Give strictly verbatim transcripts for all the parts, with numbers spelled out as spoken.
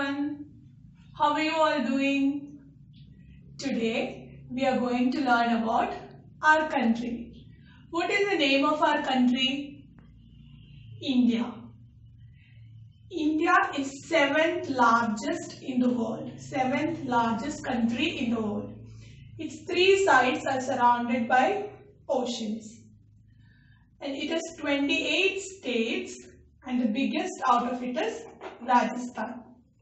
everyone. How are you all doing? Today we are going to learn about our country. What is the name of our country? India. India is seventh largest in the world. Seventh largest country in the world. Its three sides are surrounded by oceans. And it has twenty-eight states, and the biggest out of it is Rajasthan.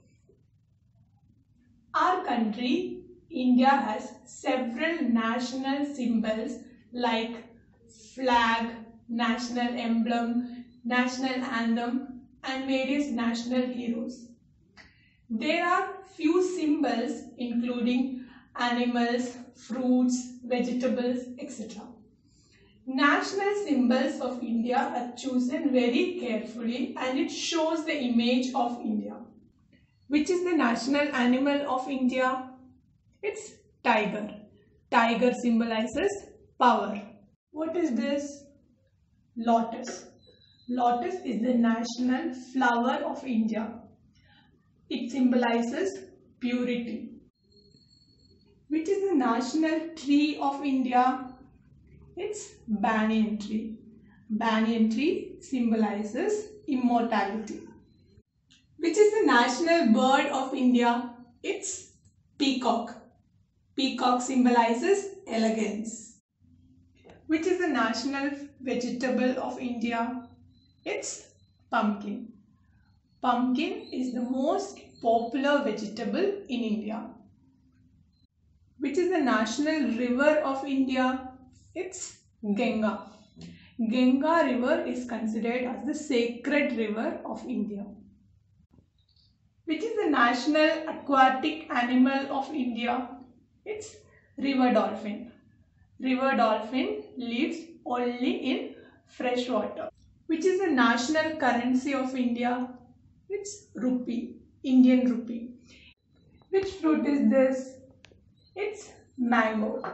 Our country, India, has several national symbols like flag, national emblem, national anthem, and various national heroes. There are few symbols including animals, fruits, vegetables, et cetera. National symbols of India are chosen very carefully and it shows the image of India. Which is the national animal of India? It's tiger. Tiger symbolizes power. What is this? Lotus. Lotus is the national flower of India. It symbolizes purity. Which is the national tree of India? It's banyan tree. Banyan tree symbolizes immortality. Which is the national bird of India? It's peacock. Peacock symbolizes elegance. Which is the national vegetable of India? It's pumpkin. Pumpkin is the most popular vegetable in India. Which is the national river of India? It's Ganga. Ganga river is considered as the sacred river of India. Which is the national aquatic animal of India? It's river dolphin. River dolphin lives only in fresh water. Which is the national currency of India? It's rupee, Indian rupee. Which fruit is this? It's mango.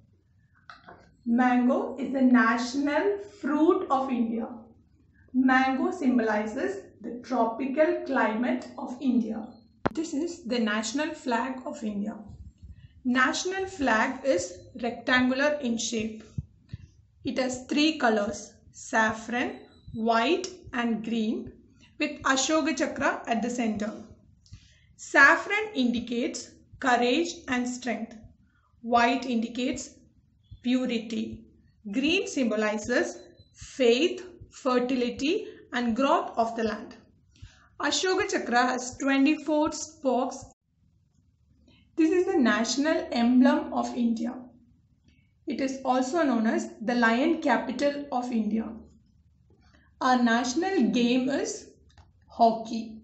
Mango is the national fruit of India. Mango symbolizes the tropical climate of India. This is the national flag of India. National flag is rectangular in shape. It has three colors: saffron, white and green, with Ashoka Chakra at the center. Saffron indicates courage and strength. White indicates purity. Green symbolizes faith, fertility and growth of the land. Ashoka Chakra has twenty-four spokes. This is the national emblem of India. It is also known as the lion capital of India. Our national game is hockey.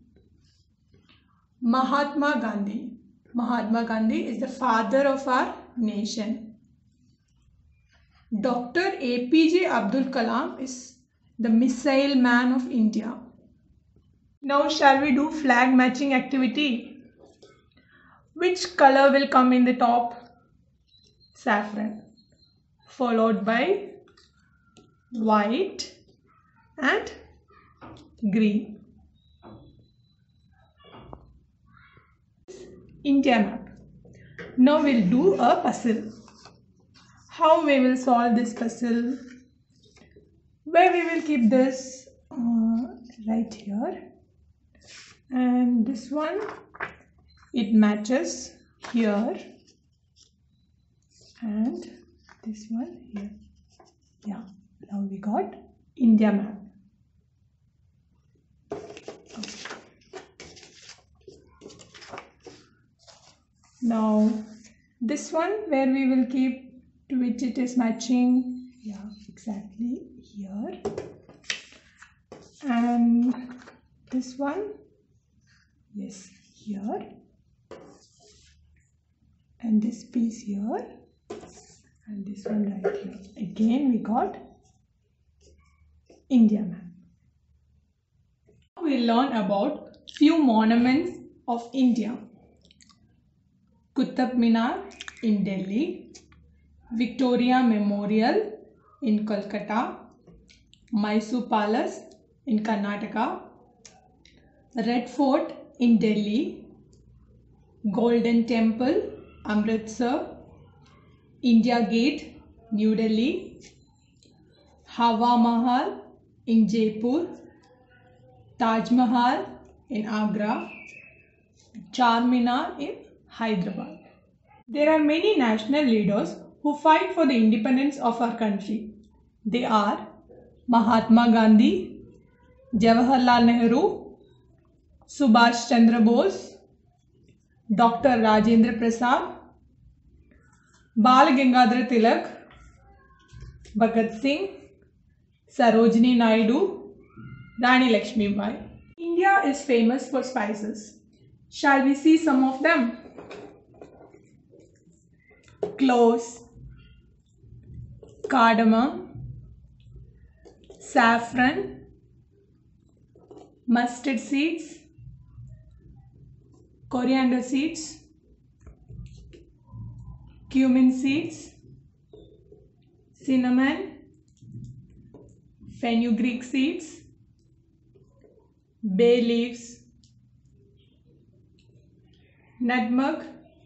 Mahatma Gandhi. Mahatma Gandhi is the father of our nation. Doctor A P J Abdul Kalam is the missile man of India. Now shall we do flag matching activity? Which color will come in the top? Saffron, followed by white and green. India map. Now we'll do a puzzle. How we will solve this puzzle? Where we will keep this uh, right here, and this one, it matches here, and this one here. Yeah, now we got India map. Okay. Now this one, where we will keep, to which it is matching, yeah, exactly here, and this one, yes, here, and this piece here, and this one right here. Again we got India map. We will learn about few monuments of India. Qutub Minar in Delhi, Victoria Memorial in Kolkata, Mysore Palace in Karnataka, Red Fort in Delhi, Golden Temple, Amritsar, India Gate, New Delhi, Hawa Mahal in Jaipur, Taj Mahal in Agra, Charminar in Hyderabad. There are many national leaders who fight for the independence of our country. They are Mahatma Gandhi, Jawaharlal Nehru, Subhash Chandra Bose, Doctor Rajendra Prasad, Bal Gangadhar Tilak, Bhagat Singh, Sarojini Naidu, Rani Lakshmi Bai. India is famous for spices. Shall we see some of them? Cloves, cardamom, saffron, mustard seeds, coriander seeds, cumin seeds, cinnamon, fenugreek seeds, bay leaves, nutmeg,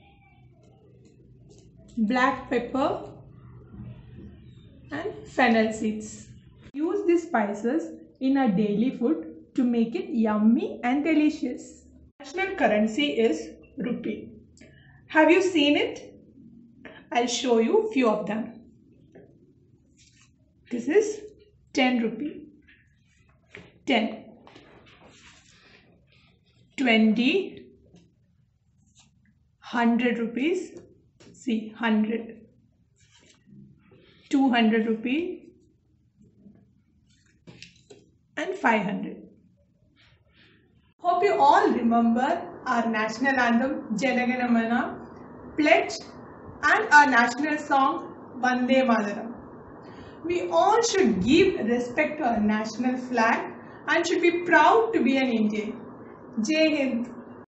black pepper and fennel seeds. Use these spices in our daily food to make it yummy and delicious. National currency is rupee. Have you seen it? I'll show you a few of them. This is ten rupee, ten, twenty, one hundred rupees, see one hundred, two hundred rupee and five hundred. Hope you all remember our national anthem Jana Gana Mana, pledge and our national song Vande Mataram. We all should give respect to our national flag and should be proud to be an Indian. Jai Hind.